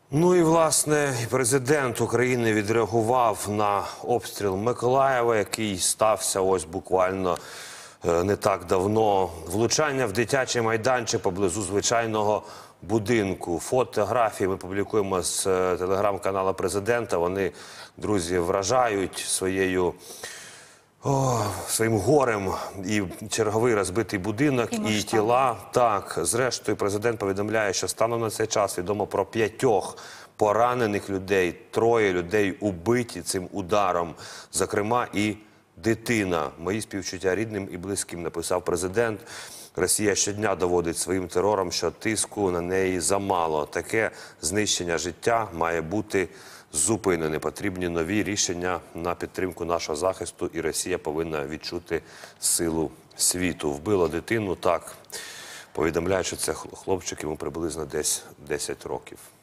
Ну і, власне, президент України відреагував на обстріл Миколаєва, який стався ось буквально не так давно. Влучання в дитячий майданчик поблизу звичайного будинку. Фотографії ми публікуємо з телеграм-каналу президента. Вони, друзі, вражають своїм горем і черговий розбитий будинок, і тіла. Так, зрештою, президент повідомляє, що станом на цей час відомо про 5 поранених людей, 3 людей убиті цим ударом, зокрема і дитина. Мої співчуття рідним і близьким, написав президент. Росія щодня доводить своїм терором, що тиску на неї замало. Таке знищення життя має бути зупинене. Потрібні нові рішення на підтримку нашого захисту, і Росія повинна відчути силу світу. Вбило дитину, так. Повідомляють, що це хлопчик, йому приблизно десь 10 років.